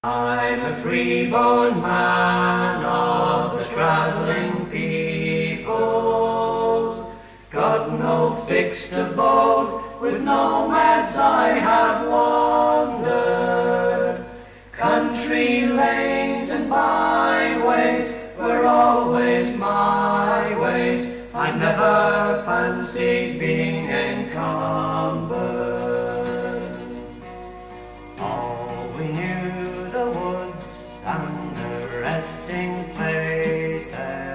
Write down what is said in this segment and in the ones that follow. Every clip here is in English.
I'm a freeborn man of the travelling people, got no fixed abode, with nomads I have wandered. Country lanes and byways were always my ways, I never fancied being encumbered. Oh, we knew the woods and the resting places,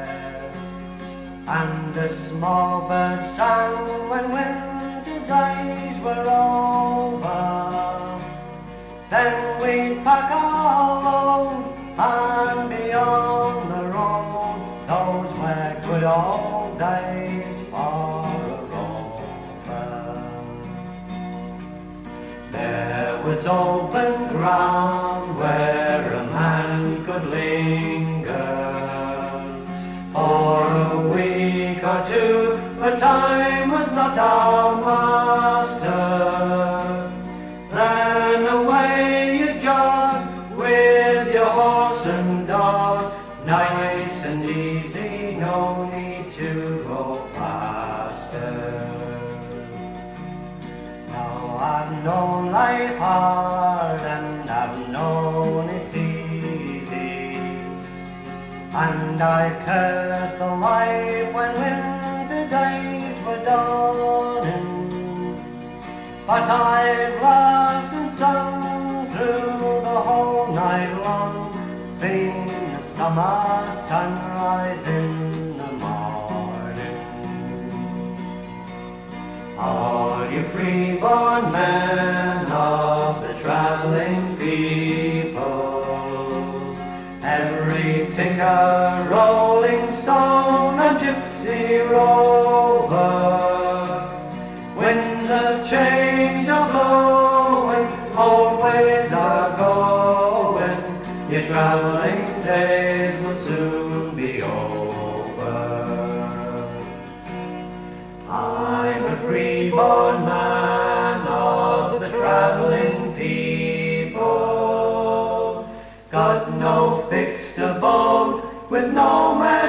and the small birds sang when winter days were over. Then we'd pack our load and be on the road. Those were good old days for a rover. There was open ground where a man could linger for a week or two, but time was not our master. Then away you jog with your horse and dog, nice and easy, no need to go faster. Now I've known life hard and I've known it easy, and I cursed the life when winter days were dawning. But I've laughed and sung through the whole night long, seen the summer sunrise in the morning. All you freeborn men of the travelling people, every tinker, rolling stone and gypsy rover, winds of change are blowing, old ways are going, your travelling days will soon be over. I'm a freeborn man of the travelling people, got no fixed abode, with no man